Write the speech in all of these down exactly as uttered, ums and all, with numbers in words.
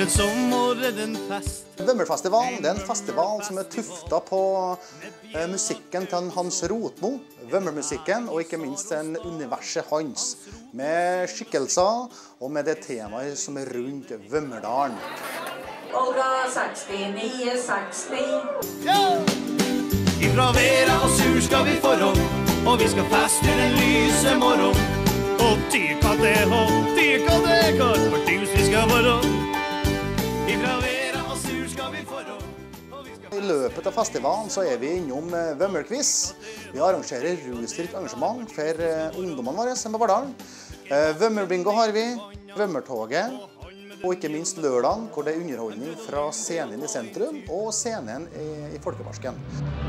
en sommer er den fest. Vømmerfestivalen det er en festival som er tufta på eh, musikken til Hans Rotmo, Vømmermusikken, og ikke minst en universet hans, med skikkelser og med det temaet som er rundt Vømmerdalen. Olga sekstini seksti. Ja! Ifra Vera og Sur skal vi forhånd, og vi skal feste den lyse morgen. Og tyka det og tyka det godt, for dyrs vi skal forhånd. Ifra Vera og Sur skal vi forhånd, og vi skal... I løpet av festivalen så er vi innom Vømmerquiz. Vi arrangerer rusrikt arrangement for ungdommene våre som på Vardalen. Vømmerbingo har vi, Vømmertoget, og ikke minst lørdagen, hvor det er underholdning fra scenen i sentrum og scenen i, i Folkeparken.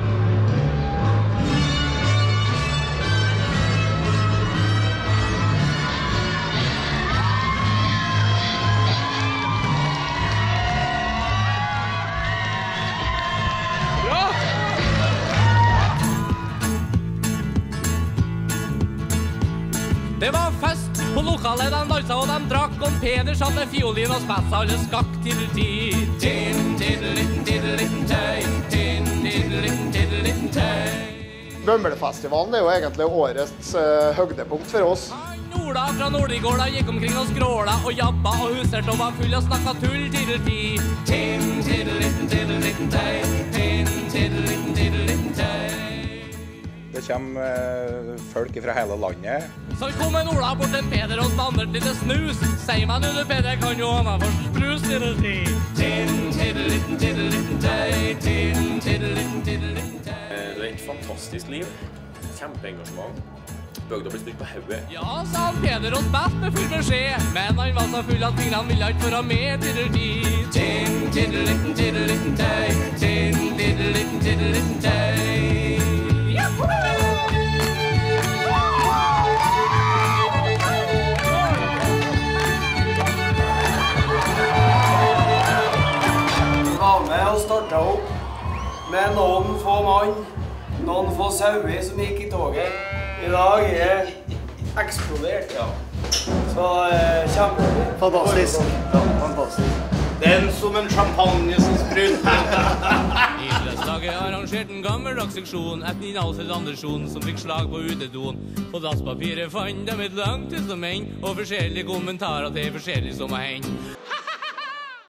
Det var fest på lokalet, de dansa og de drakk, og Peder satt med fiolin og spets alle skakk til tid. Tin, tiddlitten, tiddlitten, tøy, tin, tiddlitten, tiddlitten, tøy. Vømmerfestivalen er jo egentlig årets uh, høydepunkt for oss. Norda fra Nordigårda gikk omkring og skråla og jabba og huserte og var full og snakka tull til tid. Tin, tiddlitten, tiddlitten, tøy, tin, tiddlitten, tiddlitten, tøy. Det kommer uh, folk fra hele landet. Så kom en Ola bort til Peder og standard litt snus. Sier meg nu, du Peder, kan jo ha meg for sprus til å si. Tin, tiddlitten, tiddlitten, tøy, tin, tiddlitten, tiddlitten, tøy. Det er et fantastisk liv. Kjempeengasjement. Bøgda blir styrt på hodet. Ja, sa han Peder og spett med full beskjed. Men han var så full at fingrene ville ikke være med til det tid. Tin, tiddlitten, tiddlitten, tøy, tin, tiddlitten, tiddlitten, tøy. Jaha! Og startet opp med noen få mann, noen få sauer som gikk i toget. I dag er det eksplodert, ja. Så eh, kjempe. Fantastisk. Ja, fantastisk. Det er som en champagne som spruter. Idrettslaget arrangerte en gammeldags seksjon, et Ninausel Andersson som fikk slag på utedoen. På dasspapiret fant de et langt testament og forskjellige kommentarer til forskjellige som har hendt.